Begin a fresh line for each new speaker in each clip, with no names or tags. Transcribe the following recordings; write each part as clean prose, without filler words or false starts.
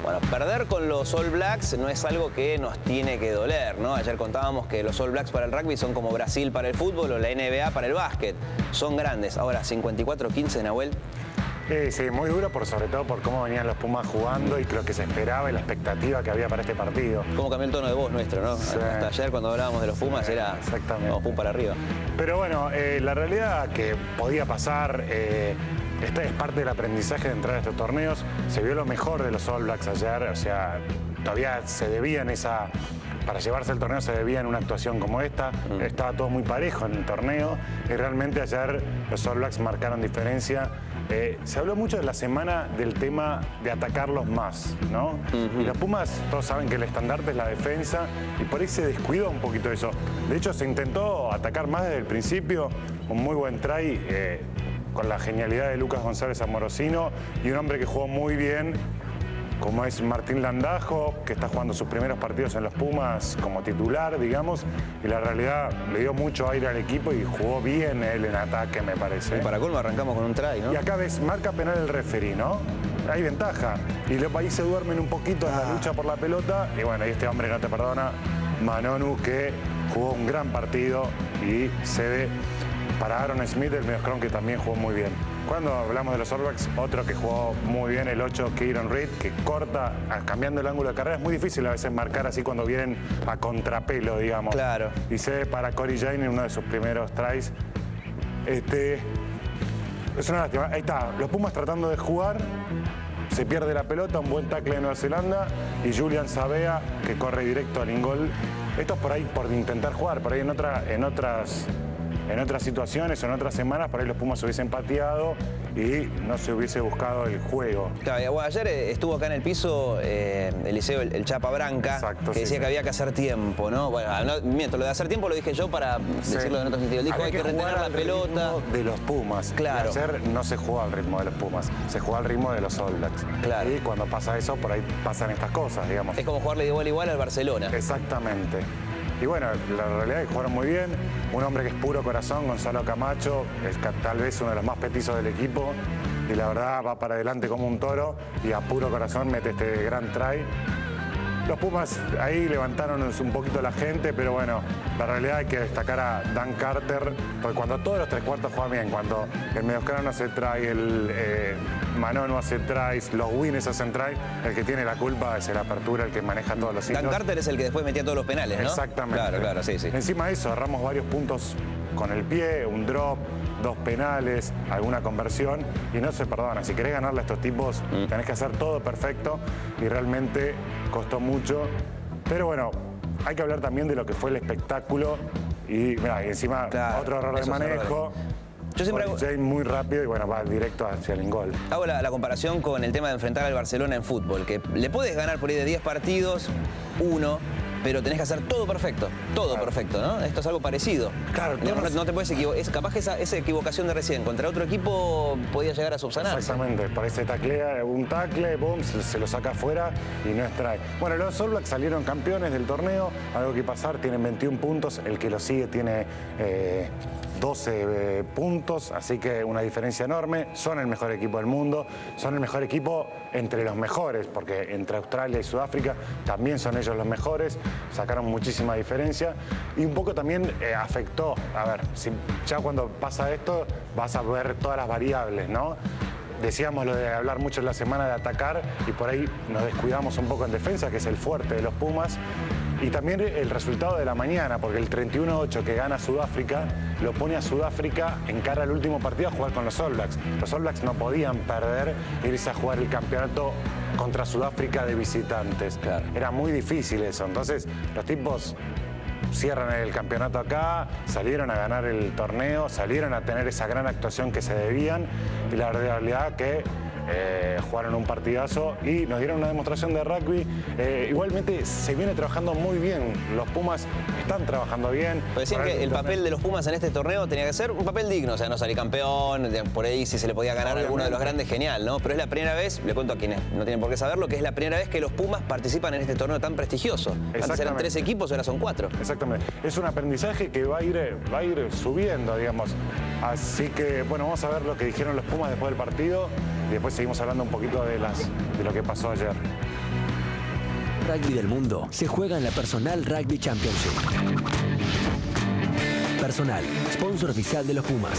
Bueno, perder con los All Blacks no es algo que nos tiene que doler, ¿no? Ayer contábamos que los All Blacks para el rugby son como Brasil para el fútbol o la NBA para el básquet. Son grandes. Ahora, 54-15, Nahuel.
Sí, muy duro, sobre todo por cómo venían los Pumas jugando y lo que se esperaba y la expectativa que había para este partido.
Cómo cambió el tono de voz nuestro, ¿no? Sí. Hasta ayer cuando hablábamos de los Pumas era vamos, pum para arriba.
Pero bueno, la realidad que podía pasar, esta es parte del aprendizaje de entrar a estos torneos. Se vio lo mejor de los All Blacks ayer, o sea, todavía se debían para llevarse el torneo se debía en una actuación como esta. Estaba todo muy parejo en el torneo y realmente ayer los All Blacks marcaron diferencia. Se habló mucho de la semana del tema de atacarlos más, ¿no? Y los Pumas, todos saben que el estandarte es la defensa y por ahí se descuidó un poquito eso. De hecho, se intentó atacar más desde el principio, un muy buen try con la genialidad de Lucas González Amorosino y un hombre que jugó muy bien, como es Martín Landajo, que está jugando sus primeros partidos en los Pumas como titular, digamos, y la realidad le dio mucho aire al equipo y jugó bien él en ataque, me parece.
Y para colmo arrancamos con un try, ¿no?
Y acá ves, marca penal el referí, ¿no? Hay ventaja. Y los países se duermen un poquito en la lucha por la pelota. Y bueno, y este hombre no te perdona, Manonu, que jugó un gran partido y cede para Aaron Smith, el mediocron, que también jugó muy bien. Cuando hablamos de los All Blacks, otro que jugó muy bien, el 8, Kieran Reid, que corta, cambiando el ángulo de carrera. Es muy difícil a veces marcar así cuando vienen a contrapelo, digamos.
Claro.
Y cede para Corey Jane en uno de sus primeros tries. Es una lástima. Ahí está, los Pumas tratando de jugar. Se pierde la pelota, un buen tackle de Nueva Zelanda y Julian Sabea, que corre directo al ingol. Esto es por ahí por intentar jugar, por ahí en otras situaciones o en otras semanas, por ahí los Pumas se hubiesen pateado y no se hubiese buscado el juego.
Claro, bueno, ayer estuvo acá en el piso Eliseo, el Chapa Branca, que decía que había que hacer tiempo, ¿no? Bueno, miento, lo de hacer tiempo lo dije yo para decirlo en otro sentido. Él dijo hay que retener la pelota.
De los Pumas.
Claro.
Y ayer no se jugó al ritmo de los Pumas, se jugó al ritmo de los All Blacks.
Claro.
Y cuando pasa eso, por ahí pasan estas cosas, digamos.
Es como jugarle de igual a igual al Barcelona.
Exactamente. Y bueno, la realidad es que jugaron muy bien. Un hombre que es puro corazón, Gonzalo Camacho, es tal vez uno de los más petizos del equipo. Y la verdad va para adelante como un toro y a puro corazón mete este gran try. Los Pumas ahí levantaron un poquito la gente, pero bueno, la realidad hay que destacar a Dan Carter, porque cuando todos los tres cuartos juegan bien, cuando el mediocrano hace try, el Manonu hace tries, los Winners hacen try, el que tiene la culpa es el Apertura, el que maneja todos los hitos.
Dan Carter es el que después metía todos los penales, ¿no?
Exactamente.
Claro, sí.
Encima de eso, agarramos varios puntos con el pie, un drop, 2 penales, alguna conversión y no se perdona. Si querés ganarle a estos tipos, tenés que hacer todo perfecto y realmente costó mucho. Pero bueno, hay que hablar también de lo que fue el espectáculo y mirá, y encima otro error de manejo. Yo siempre hago... Jane muy rápido y bueno, va directo hacia el ingol.
Hago la comparación con el tema de enfrentar al Barcelona en fútbol, que le puedes ganar por ahí de 10 partidos, 1, pero tenés que hacer todo perfecto, perfecto, ¿no? Esto es algo parecido. Claro. No te puedes equivocar. Es capaz que esa equivocación de recién contra otro equipo podía llegar a subsanarse.
Exactamente. Por ahí se taclea un tackle, boom, se lo saca afuera y no extrae. Bueno, los All Blacks salieron campeones del torneo, algo que pasar, tienen 21 puntos, el que lo sigue tiene 12 puntos, así que una diferencia enorme. Son el mejor equipo del mundo, son el mejor equipo entre los mejores, porque entre Australia y Sudáfrica también son ellos los mejores, sacaron muchísima diferencia y un poco también afectó, a ver, ya cuando pasa esto vas a ver todas las variables, ¿no? Decíamos lo de hablar mucho en la semana de atacar y por ahí nos descuidamos un poco en defensa, que es el fuerte de los Pumas. Y también el resultado de la mañana, porque el 31-8 que gana Sudáfrica lo pone a Sudáfrica en cara al último partido a jugar con los All Blacks. Los All Blacks no podían perder irse a jugar el campeonato contra Sudáfrica de visitantes. Claro. Era muy difícil eso. Entonces, los tipos cierran el campeonato acá, salieron a ganar el torneo, salieron a tener esa gran actuación que se debían y la realidad que jugaron un partidazo y nos dieron una demostración de rugby. Igualmente se viene trabajando muy bien. Los Pumas están trabajando bien.
Pues decían que el papel de los Pumas en este torneo tenía que ser un papel digno, o sea, no salir campeón, por ahí si se le podía ganar a alguno de los grandes, genial, ¿no? Pero es la primera vez, le cuento a quienes no tienen por qué saberlo, que es la primera vez que los Pumas participan en este torneo tan prestigioso. Antes eran 3 equipos, ahora son 4.
Exactamente. Es un aprendizaje que va a ir subiendo, digamos. Así que, bueno, vamos a ver lo que dijeron los Pumas después del partido. y después seguimos hablando un poquito de lo que pasó ayer.
Rugby del mundo se juega en la Personal Rugby Championship. Personal, sponsor oficial de los Pumas.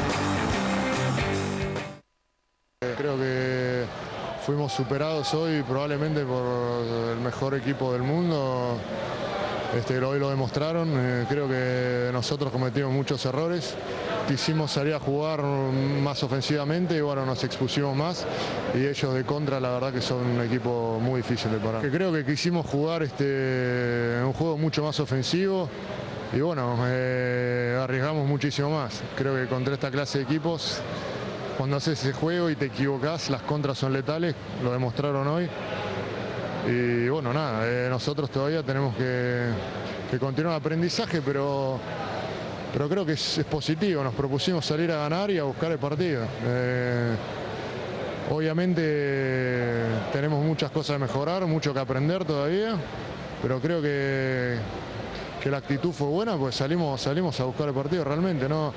Creo que fuimos superados hoy probablemente por el mejor equipo del mundo. Hoy lo demostraron. Creo que nosotros cometimos muchos errores. Quisimos salir a jugar más ofensivamente y bueno, nos expusimos más. Y ellos de contra, la verdad que son un equipo muy difícil de parar. Creo que quisimos jugar un juego mucho más ofensivo. Y bueno, arriesgamos muchísimo más. Creo que contra esta clase de equipos, cuando haces ese juego y te equivocás, las contras son letales, lo demostraron hoy. Y bueno, nada, nosotros todavía tenemos que continuar el aprendizaje, pero creo que es positivo. Nos propusimos salir a ganar y a buscar el partido. Obviamente tenemos muchas cosas que mejorar, mucho que aprender todavía, pero creo que la actitud fue buena, pues salimos a buscar el partido realmente. No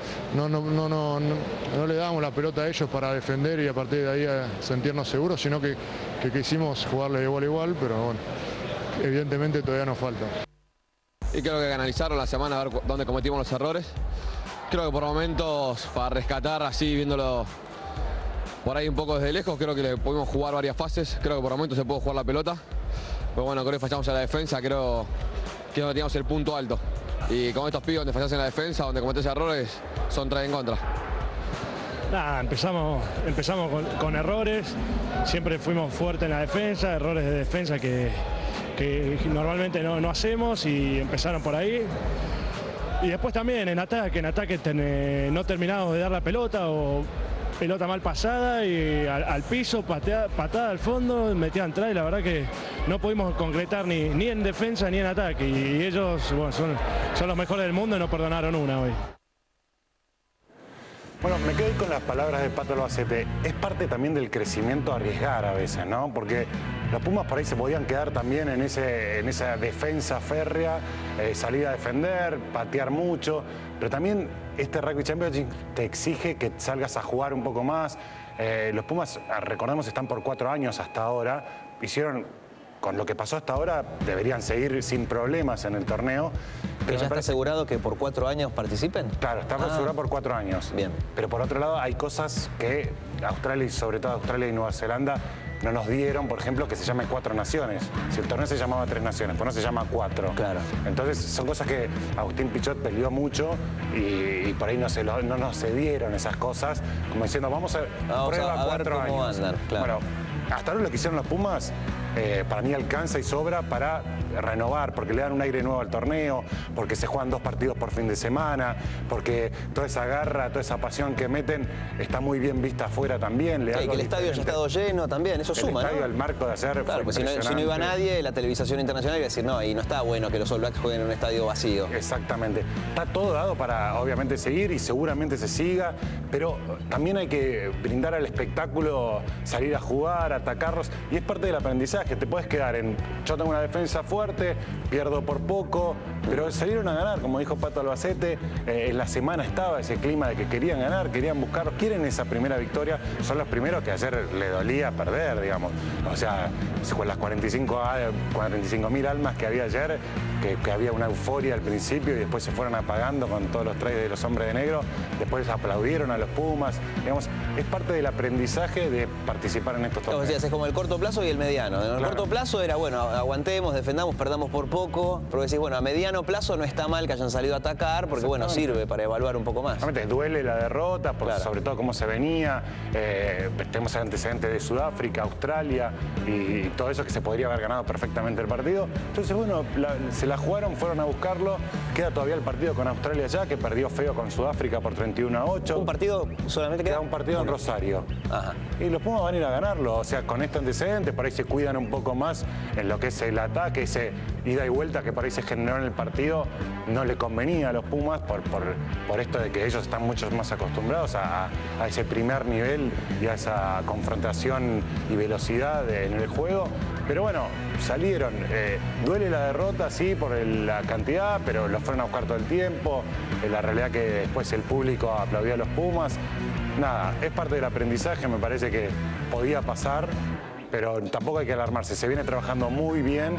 le damos la pelota a ellos para defender y a partir de ahí a sentirnos seguros, sino que quisimos jugarle de igual a igual, pero bueno, evidentemente todavía nos falta.
Y creo que analizaron la semana a ver dónde cometimos los errores. Creo que por momentos, para rescatar así, viéndolo por ahí un poco desde lejos, creo que le pudimos jugar varias fases. Creo que por momentos se pudo jugar la pelota. Pero bueno, creo que fallamos en la defensa, creo que no teníamos el punto alto. Y con estos pibes donde fallas en la defensa, donde cometes errores, son 3 en contra.
Nada, empezamos con errores, siempre fuimos fuertes en la defensa, errores de defensa que normalmente no hacemos y empezaron por ahí. Y después también en ataque no terminamos de dar la pelota o pelota mal pasada y al piso, patada al fondo, metían atrás y la verdad que no pudimos concretar ni en defensa ni en ataque. Y ellos bueno, son los mejores del mundo y no perdonaron una hoy.
Bueno, me quedé con las palabras de Pato Albacete. Es parte también del crecimiento arriesgar a veces, ¿no? Porque los Pumas por ahí se podían quedar también en esa defensa férrea, salir a defender, patear mucho, pero también este Rugby Championship te exige que salgas a jugar un poco más. Los Pumas, recordemos, están por 4 años hasta ahora, con lo que pasó hasta ahora, deberían seguir sin problemas en el torneo.
¿Pero ya está asegurado que por 4 años participen?
Claro, está asegurado por 4 años.
Bien.
Pero por otro lado, hay cosas que Australia y sobre todo Australia y Nueva Zelanda no nos dieron, por ejemplo, que se llame 4 naciones. Si el torneo se llamaba 3 naciones, pues no se llama 4.
Claro.
Entonces son cosas que Agustín Pichot peleó mucho y por ahí no nos cedieron esas cosas, como diciendo, vamos a prueba 4 años.
Andan, claro.
Bueno, hasta ahora lo que hicieron los Pumas, para mí alcanza y sobra para renovar, porque le dan un aire nuevo al torneo, porque se juegan 2 partidos por fin de semana, porque toda esa garra, toda esa pasión que meten está muy bien vista afuera también.
Sí, que el estadio ya ha estado lleno también, eso suma,
el estadio,
¿no?
el marco de hacer.
Claro, pues si no iba nadie, la televisación internacional iba a decir, no, y no está bueno que los All Blacks jueguen en un estadio vacío.
Exactamente. Está todo dado para, obviamente, seguir y seguramente se siga, pero también hay que brindar al espectáculo, salir a jugar, atacarlos, y es parte del aprendizaje. Te puedes quedar en, yo tengo una defensa fuerte, pierdo por poco, pero salieron a ganar, como dijo Pato Albacete, en la semana estaba ese clima de que querían ganar, querían buscarlos, quieren esa primera victoria, son los primeros que ayer le dolía perder, digamos. O sea, con las 45.000 almas que había ayer, que había una euforia al principio y después se fueron apagando con todos los trajes de los hombres de negro, después aplaudieron a los Pumas, digamos, es parte del aprendizaje de participar en estos torneos.
Es como el corto plazo y el mediano. En el corto plazo era, bueno, aguantemos, defendamos, perdamos por poco, pero decís, bueno, a mediano plazo no está mal que hayan salido a atacar, porque bueno, sirve para evaluar un poco más.
Realmente duele la derrota, sobre todo cómo se venía, tenemos el antecedente de Sudáfrica, Australia y todo eso que se podría haber ganado perfectamente el partido. Entonces, bueno, se la jugaron, fueron a buscarlo, queda todavía el partido con Australia ya, que perdió feo con Sudáfrica por 31-8.
¿Un partido solamente queda?
Queda un partido en Rosario.
Ajá.
Y los Pumas van a ir a ganarlo, o sea, con este antecedente, por ahí se cuidan un poco más en lo que es el ataque, ese ida y vuelta que por ahí se generó en el partido, no le convenía a los Pumas por esto de que ellos están mucho más acostumbrados a ese primer nivel y a esa confrontación y velocidad en el juego. Pero bueno, salieron. Duele la derrota, sí, por la cantidad, pero los fueron a buscar todo el tiempo. La realidad que después el público aplaudió a los Pumas. nada, es parte del aprendizaje, me parece que podía pasar, pero tampoco hay que alarmarse. Se viene trabajando muy bien.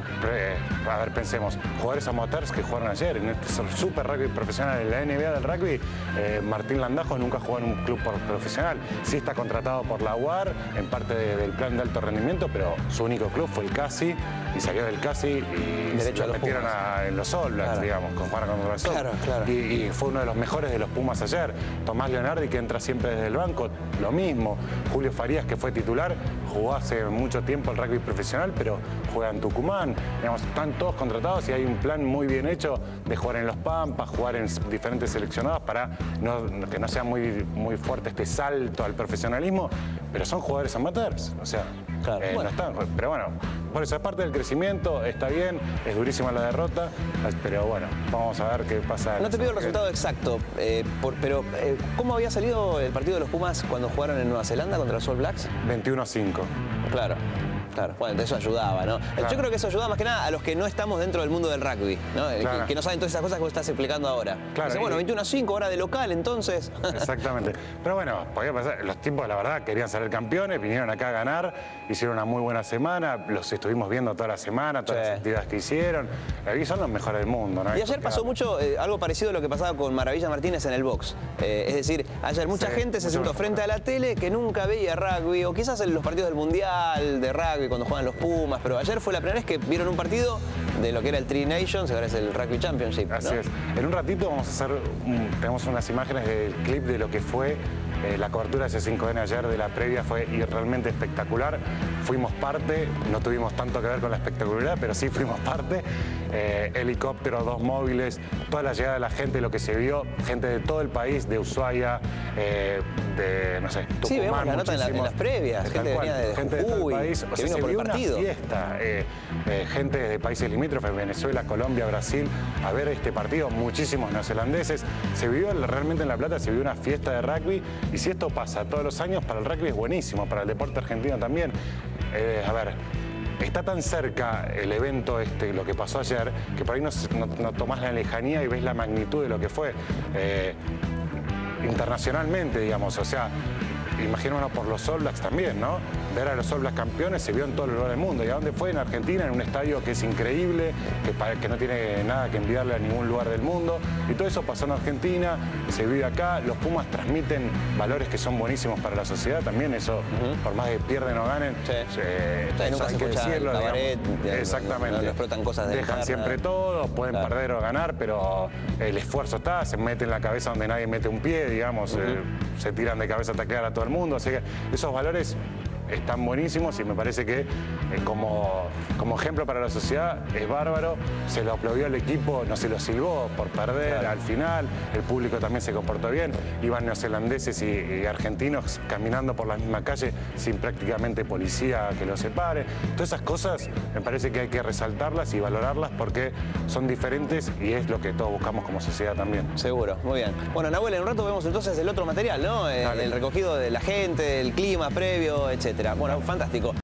A ver, pensemos, jugadores amateurs que jugaron ayer en este super rugby profesional en la NBA del rugby. Martín Landajo nunca jugó en un club profesional. Sí está contratado por la UAR, en parte del plan de alto rendimiento, pero su único club fue el CASI, y salió del CASI y se lo metieron en los All Blacks, digamos, con jugar contra los All.
Claro.
Y fue uno de los mejores de los Pumas ayer. Tomás Leonardi, que entra siempre desde el banco, lo mismo. Julio Farías, que fue titular, jugó hace mucho tiempo el rugby profesional, pero juega en Tucumán. Digamos, están todos contratados y hay un plan muy bien hecho de jugar en Los Pampas, jugar en diferentes seleccionados para que no sea muy fuerte este salto al profesionalismo, pero son jugadores amateurs, o sea, bueno. No están. Pero bueno, por eso es parte del crecimiento, está bien, es durísima la derrota, pero bueno, vamos a ver qué pasa.
No te pido el resultado exacto, pero ¿cómo había salido el partido de los Pumas cuando jugaron en Nueva Zelanda contra los All Blacks?
21-5.
Claro. Bueno, eso ayudaba, ¿no? Claro. Yo creo que eso ayuda más que nada a los que no estamos dentro del mundo del rugby, ¿no? Claro. Que no saben todas esas cosas que vos estás explicando ahora.
Claro.
Dice, bueno, 21-5, hora de local, entonces.
Exactamente. Pero bueno, podía pasar. Los tipos, la verdad, querían salir campeones, vinieron acá a ganar, hicieron una muy buena semana, los estuvimos viendo toda la semana, todas las actividades que hicieron. Aquí son los mejores del mundo, ¿no?
Y ayer pasó mucho, algo parecido a lo que pasaba con Maravilla Martínez en el box. Es decir, ayer mucha gente se sentó frente a la tele que nunca veía rugby, o quizás en los partidos del Mundial de rugby, cuando juegan los Pumas. Pero ayer fue la primera vez que vieron un partido de lo que era el Tri Nations, ahora es el Rugby Championship, ¿no? Así
es. En un ratito vamos a hacer, tenemos unas imágenes del clip de lo que fue la cobertura de C5N ayer, de la previa, fue realmente espectacular. Fuimos parte, no tuvimos tanto que ver con la espectacularidad, pero sí fuimos parte. Helicópteros, 2 móviles, toda la llegada de la gente, lo que se vio, gente de todo el país, de Ushuaia, de, no sé, Tucumán.
Sí, vemos la nota en las previas, gente venía de
gente de todo el país, o sea, se vio una fiesta. Gente de países limítrofes, Venezuela, Colombia, Brasil, a ver este partido, muchísimos neozelandeses. Se vivió realmente en La Plata, se vivió una fiesta de rugby, y si esto pasa todos los años, para el rugby es buenísimo, para el deporte argentino también. A ver, está tan cerca el evento lo que pasó ayer, que por ahí no tomás la lejanía y ves la magnitud de lo que fue internacionalmente, digamos. O sea, imaginémonos por los All Blacks también, ¿no? Ver a los All Blacks campeones se vio en todo el lugar del mundo. ¿Y a dónde fue? En Argentina, en un estadio que es increíble, que no tiene nada que envidiarle a ningún lugar del mundo. Y todo eso pasó en Argentina, se vive acá. Los Pumas transmiten valores que son buenísimos para la sociedad también. Eso, por más que pierden o ganen,
nunca
hay que decirlo.
Cabaret,
exactamente.
No explotan cosas de
Dejan siempre todo, pueden perder o ganar, pero el esfuerzo está, se mete en la cabeza donde nadie mete un pie, digamos, se tiran de cabeza a taclear a todo el mundo. Así que esos valores están buenísimos y me parece que como ejemplo para la sociedad es bárbaro. Se lo aplaudió al equipo, no se lo silbó por perder al final. El público también se comportó bien. Iban neozelandeses y argentinos caminando por la misma calle sin prácticamente policía que los separe. Todas esas cosas me parece que hay que resaltarlas y valorarlas porque son diferentes y es lo que todos buscamos como sociedad también.
Seguro, muy bien. Bueno, Nahuel, en un rato vemos entonces el otro material, ¿no? El recogido de la gente, el clima previo, etcétera. Bueno, fantástico.